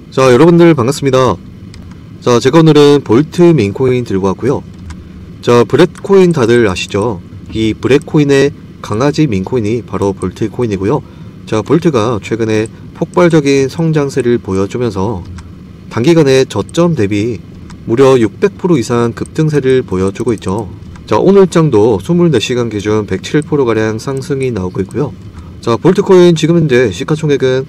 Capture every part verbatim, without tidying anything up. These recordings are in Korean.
자, 여러분들 반갑습니다. 자, 제가 오늘은 볼트 민코인 들고 왔고요. 자, 브렛코인 다들 아시죠? 이 브렛코인의 강아지 민코인이 바로 볼트 코인이고요. 자, 볼트가 최근에 폭발적인 성장세를 보여주면서 단기간에 저점 대비 무려 육백 퍼센트 이상 급등세를 보여주고 있죠. 자, 오늘장도 이십사 시간 기준 백칠 퍼센트 가량 상승이 나오고 있고요. 자, 볼트코인 지금 현재 시가총액은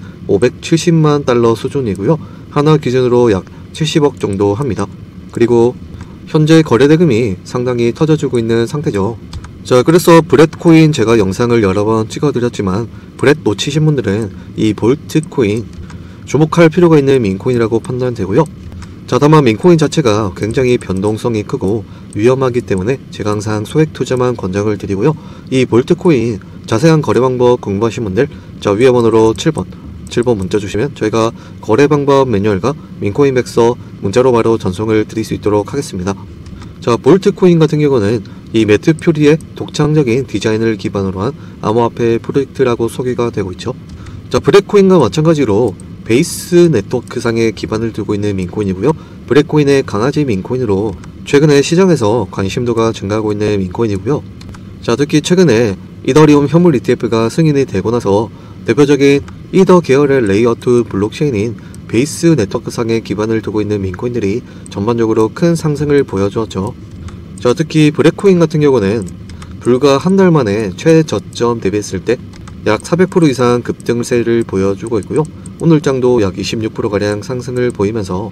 오백칠십만 달러 수준이고요. 하나 기준으로 약 칠십억 정도 합니다. 그리고 현재 거래대금이 상당히 터져주고 있는 상태죠. 자, 그래서 브렛코인 제가 영상을 여러 번 찍어드렸지만 브렛 놓치신 분들은 이 볼트코인 주목할 필요가 있는 민코인이라고 판단되고요. 자, 다만 민코인 자체가 굉장히 변동성이 크고 위험하기 때문에 제가 항상 소액 투자만 권장을 드리고요. 이 볼트코인 자세한 거래 방법 궁금하신 분들, 자, 위에 번호로 칠 번 칠 번 문자 주시면 저희가 거래 방법 매뉴얼과 민코인 백서 문자로 바로 전송을 드릴 수 있도록 하겠습니다. 자, 볼트코인 같은 경우는 이 매트 퓨리의 독창적인 디자인을 기반으로 한 암호화폐 프로젝트라고 소개가 되고 있죠. 자, 브렛코인과 마찬가지로 베이스 네트워크상에 기반을 두고 있는 민코인이고요. 브렛코인의 강아지 민코인으로 최근에 시장에서 관심도가 증가하고 있는 민코인이고요. 자, 특히 최근에 이더리움 현물 이티에프가 승인이 되고 나서 대표적인 이더 계열의 레이어 투 블록체인인 베이스 네트워크상에 기반을 두고 있는 민코인들이 전반적으로 큰 상승을 보여주었죠. 자, 특히 브렛코인 같은 경우는 불과 한 달 만에 최저점 대비했을 때 약 사백 퍼센트 이상 급등세를 보여주고 있고요. 오늘장도 약 이십육 퍼센트 가량 상승을 보이면서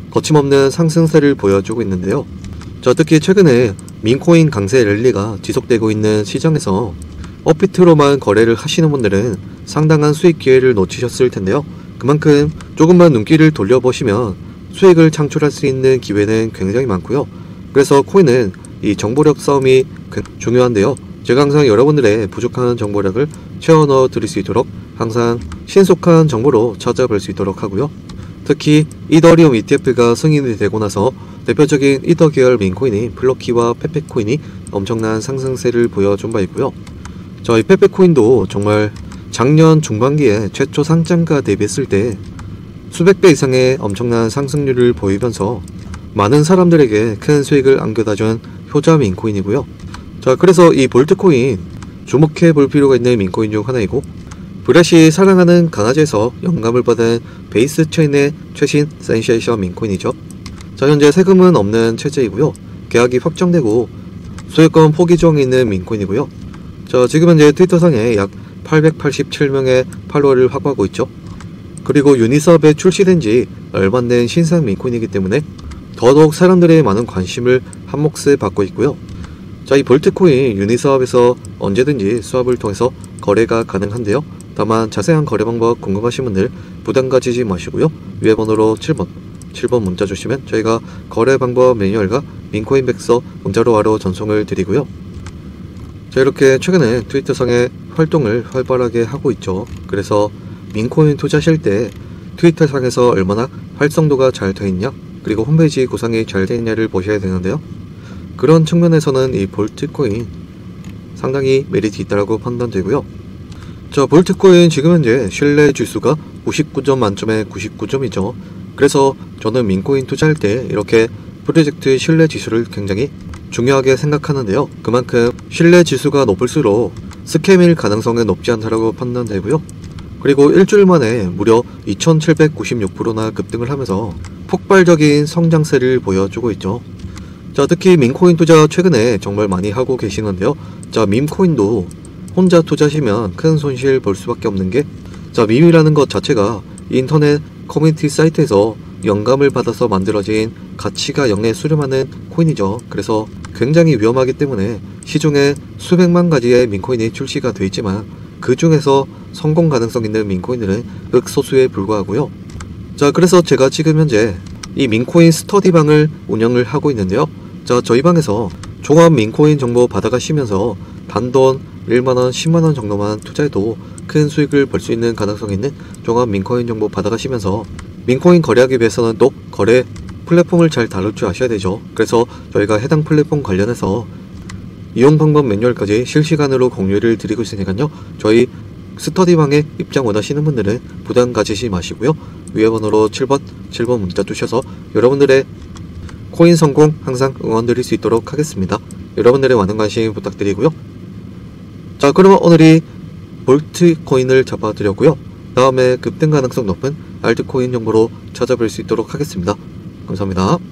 거침없는 상승세를 보여주고 있는데요. 자, 특히 최근에 민코인 강세 랠리가 지속되고 있는 시장에서 업비트로만 거래를 하시는 분들은 상당한 수익 기회를 놓치셨을 텐데요. 그만큼 조금만 눈길을 돌려보시면 수익을 창출할 수 있는 기회는 굉장히 많고요. 그래서 코인은 이 정보력 싸움이 중요한데요. 제가 항상 여러분들의 부족한 정보력을 채워 넣어 드릴 수 있도록 항상 신속한 정보로 찾아볼 수 있도록 하고요. 특히 이더리움 이티에프가 승인이 되고 나서 대표적인 이더 계열 민코인인 플러키와 페페코인이 엄청난 상승세를 보여준 바 있고요. 자, 이 페페코인도 정말 작년 중반기에 최초 상장가 대비했을 때 수백 배 이상의 엄청난 상승률을 보이면서 많은 사람들에게 큰 수익을 안겨다준 효자 민코인이고요. 자, 그래서 이 볼트코인 주목해 볼 필요가 있는 민코인 중 하나이고, 브렛이 사랑하는 강아지에서 영감을 받은 베이스 체인의 최신 센세이션 민코인이죠. 자, 현재 세금은 없는 체제이고요. 계약이 확정되고 소유권 포기 중에 있는 민코인이고요. 자, 지금 현재 트위터상에 약 팔백팔십칠 명의 팔로워를 확보하고 있죠. 그리고 유니스왑에 출시된 지 얼마 안 된 신상 민코인이기 때문에 더더욱 사람들의 많은 관심을 한몫을 받고 있고요. 자, 이 볼트코인 유니스왑에서 언제든지 수합을 통해서 거래가 가능한데요. 다만 자세한 거래 방법 궁금하신 분들 부담 가지지 마시고요. 위에 번호로 칠 번 칠 번 문자 주시면 저희가 거래 방법 매뉴얼과 민코인 백서 문자로 바로 전송을 드리고요. 자, 이렇게 최근에 트위터상의 활동을 활발하게 하고 있죠. 그래서 민코인 투자하실 때 트위터상에서 얼마나 활성도가 잘 되어 있냐, 그리고 홈페이지 구성이 잘 되어 있냐를 보셔야 되는데요. 그런 측면에서는 이 볼트코인 상당히 메리트 있다고 판단되고요. 자, 볼트코인 지금 현재 신뢰 지수가 구십구 점 만점에 구십구 점이죠. 그래서 저는 민코인 투자할 때 이렇게 프로젝트 신뢰 지수를 굉장히 중요하게 생각하는데요. 그만큼 신뢰 지수가 높을수록 스캠일 가능성은 높지 않다고 판단되고요. 그리고 일주일 만에 무려 이천칠백구십육 퍼센트나 급등을 하면서 폭발적인 성장세를 보여주고 있죠. 자, 특히 민코인 투자 최근에 정말 많이 하고 계시는데요. 자, 밈코인도 혼자 투자하시면 큰 손실 볼 수밖에 없는 게, 자, 밈이라는 것 자체가 인터넷 커뮤니티 사이트에서 영감을 받아서 만들어진 가치가 영에 수렴하는 코인이죠. 그래서 굉장히 위험하기 때문에 시중에 수백만 가지의 민코인이 출시가 되어 있지만 그 중에서 성공 가능성 있는 민코인들은 극소수에 불과하고요. 자, 그래서 제가 지금 현재 이 민코인 스터디방을 운영을 하고 있는데요. 자, 저희 방에서 종합 민코인 정보 받아가시면서 단돈 일만원, 십만원 정도만 투자해도 큰 수익을 벌 수 있는 가능성 있는 종합 민코인 정보 받아가시면서 민코인 거래하기 위해서는 또 거래 플랫폼을 잘 다룰 줄 아셔야 되죠. 그래서 저희가 해당 플랫폼 관련해서 이용 방법 매뉴얼까지 실시간으로 공유를 드리고 있으니까요. 저희 스터디방에 입장 원하시는 분들은 부담 가지시 마시고요. 위에 번호로 칠 번, 칠 번 문자 주셔서 여러분들의 코인 성공 항상 응원 드릴 수 있도록 하겠습니다. 여러분들의 많은 관심 부탁드리고요. 자, 그러면 오늘이 볼트 코인을 잡아드렸고요. 다음에 급등 가능성 높은 알트코인 정보로 찾아뵐 수 있도록 하겠습니다. 감사합니다.